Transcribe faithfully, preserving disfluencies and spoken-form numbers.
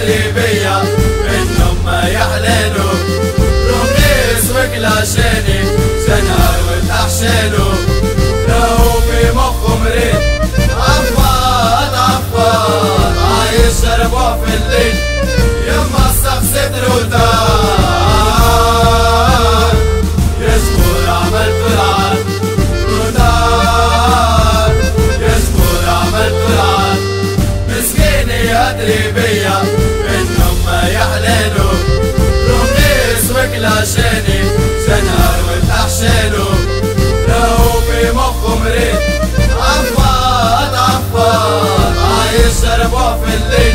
تريبية انهم ما يحللوا رميس وكلاشيني زنار وتحشيلو لو في مخه مريض عفاض عفاض عايش شربوه في الليل يما السقسة رودان يشكر عمل فرعان رودان يشكر عمل فرعان مسكيني يا تريبية انهم ما يحللوا رميس وكلاشيني زنار وتحشيلو لو في مخه مريض عفاض عفاض عايش شربوه في الليل